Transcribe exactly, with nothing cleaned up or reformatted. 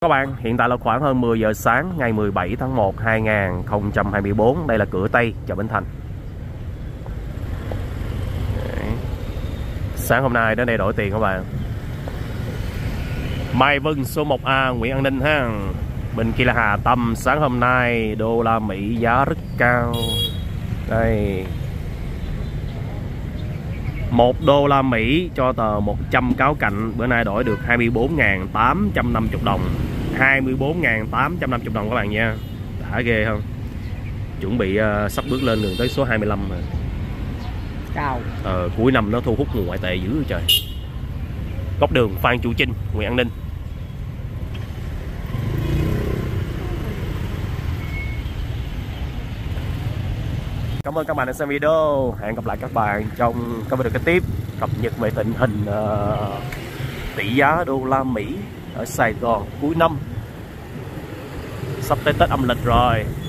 Các bạn, hiện tại là khoảng hơn mười giờ sáng ngày mười bảy tháng một năm hai nghìn không trăm hai mươi tư. Đây là cửa Tây chợ Bến Thành. Đấy. Sáng hôm nay đến đây đổi tiền các bạn. Mai Vân số một A Nguyễn An Ninh ha. Bên kia là Hà Tâm. Sáng hôm nay đô la Mỹ giá rất cao. Đây, một đô la Mỹ cho tờ một trăm cáo cạnh bữa nay đổi được hai mươi bốn nghìn tám trăm năm mươi đồng. hai mươi bốn nghìn tám trăm năm mươi đồng các bạn nha. Đã ghê không? Chuẩn bị uh, sắp bước lên đường tới số hai mươi lăm rồi. Cao. Ờ, cuối năm nó thu hút nguồn ngoại tệ dữ rồi trời. Góc đường Phan Chu Trinh, Nguyễn An Ninh. Cảm ơn các bạn đã xem video. Hẹn gặp lại các bạn trong các video kế tiếp, cập nhật về tình hình uh, tỷ giá đô la Mỹ ở Sài Gòn cuối năm. Sắp tới Tết âm lịch rồi.